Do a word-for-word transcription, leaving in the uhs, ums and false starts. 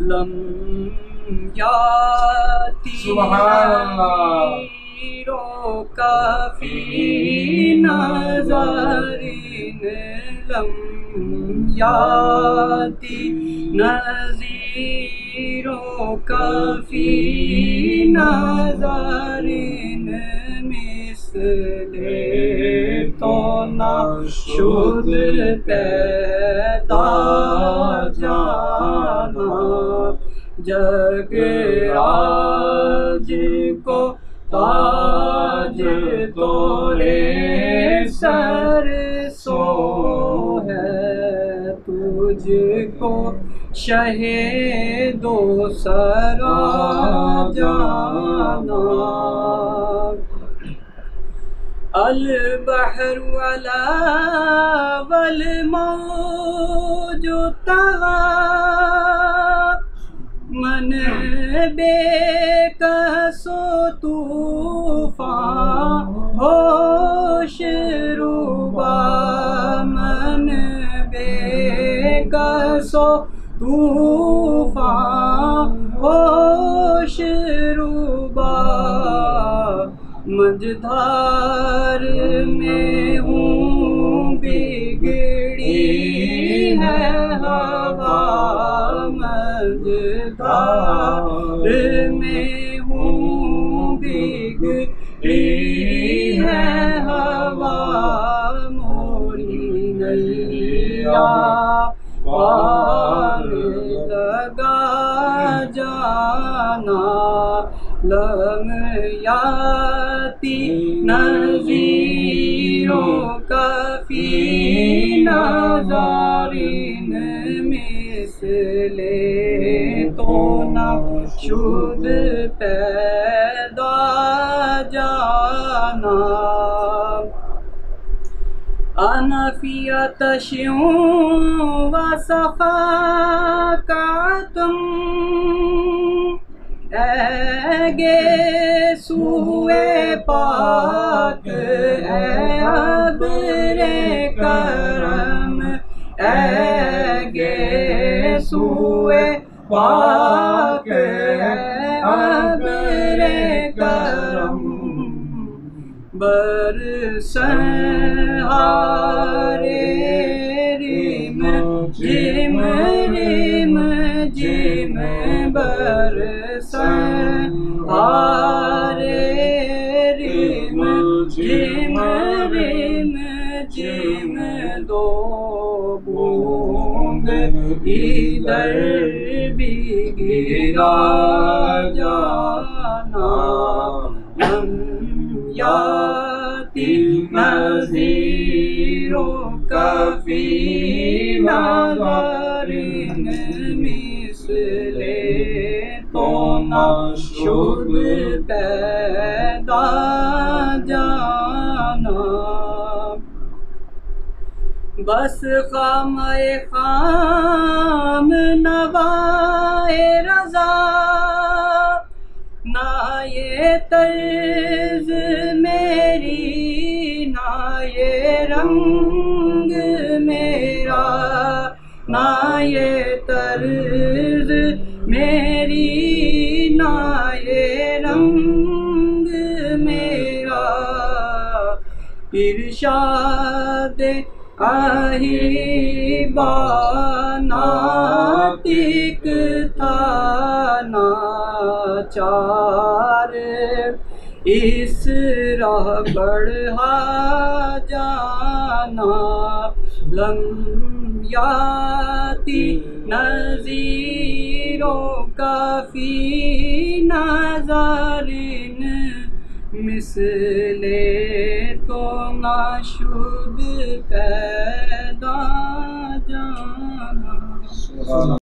لم یاتی نذیروں کا فی نظرین لم یاتی نذیروں کا فی نظرین مثل تو نہ شد پیدا جانا جگ راج کو تاج تورے سر سو ہے تجھ کو شہ دو سرا جانا البحر علا والموج طغى من بے کس و طوفان ہوش روبا من بے کس و طوفان ہوش روبا مجدھار میں ہوں بگڑی ہے ہوا مجدھار میں ہوں بگڑی ہے ہوا موری نیا پار لگا جانا لم یاتی نذیروں کا فی نظرین مثل تو نہ شد پیدا جانا انا فی عطش و صفاقۃ اے گیسوئے پاک اے ابر کرم اے گیسوئے پاک اے ابر کرم برسن ہارے ریم جم ریم جم برسن ہارے ریم جم ریم جم دو بوند ادھر بھی گرا جانا لم یاتی نذیروں کا فی نظرین مثل تو نہ شد پیدا جانا بس خام خام نوائے رضا نہ یہ طرز میری نہ یہ رنگ میرا نہ یہ طرز میری نہ یہ رنگ میرا ارشاد آہی باناتک تھا ناچار اس راہ بڑھا جانا لم یاتی نذیروں کا فی نظرین مثل تو نہ شد پیدا جانا